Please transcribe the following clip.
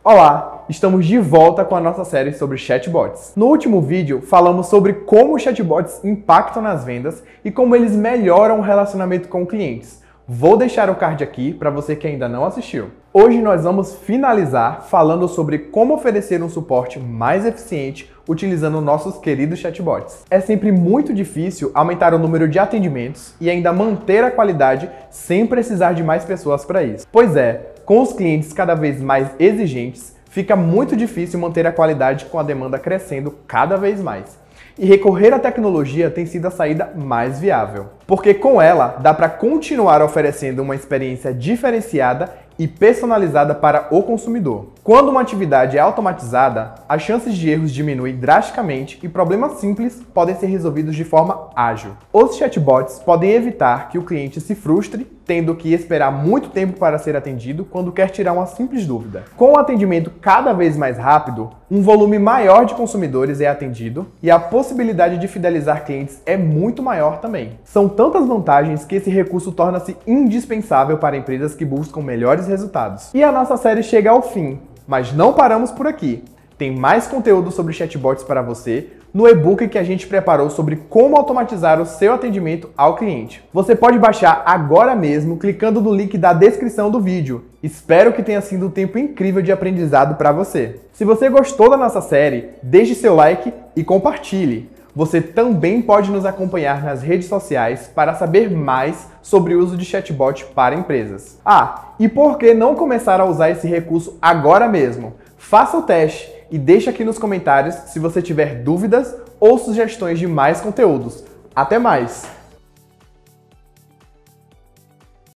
Olá, estamos de volta com a nossa série sobre chatbots. No último vídeo, falamos sobre como os chatbots impactam nas vendas e como eles melhoram o relacionamento com clientes. Vou deixar o card aqui para você que ainda não assistiu. Hoje nós vamos finalizar falando sobre como oferecer um suporte mais eficiente utilizando nossos queridos chatbots. É sempre muito difícil aumentar o número de atendimentos e ainda manter a qualidade sem precisar de mais pessoas para isso. Pois é, com os clientes cada vez mais exigentes, fica muito difícil manter a qualidade com a demanda crescendo cada vez mais. E recorrer à tecnologia tem sido a saída mais viável, porque com ela dá para continuar oferecendo uma experiência diferenciada e personalizada para o consumidor. Quando uma atividade é automatizada, as chances de erros diminuem drasticamente e problemas simples podem ser resolvidos de forma ágil. Os chatbots podem evitar que o cliente se frustre, tendo que esperar muito tempo para ser atendido quando quer tirar uma simples dúvida. Com o atendimento cada vez mais rápido, um volume maior de consumidores é atendido e a possibilidade de fidelizar clientes é muito maior também. São tantas vantagens que esse recurso torna-se indispensável para empresas que buscam melhores resultados. E a nossa série chega ao fim, mas não paramos por aqui. Tem mais conteúdo sobre chatbots para você no e-book que a gente preparou sobre como automatizar o seu atendimento ao cliente. Você pode baixar agora mesmo clicando no link da descrição do vídeo. Espero que tenha sido um tempo incrível de aprendizado para você. Se você gostou da nossa série, deixe seu like e compartilhe. Você também pode nos acompanhar nas redes sociais para saber mais sobre o uso de chatbot para empresas. E por que não começar a usar esse recurso agora mesmo? Faça o teste e deixe aqui nos comentários se você tiver dúvidas ou sugestões de mais conteúdos. Até mais!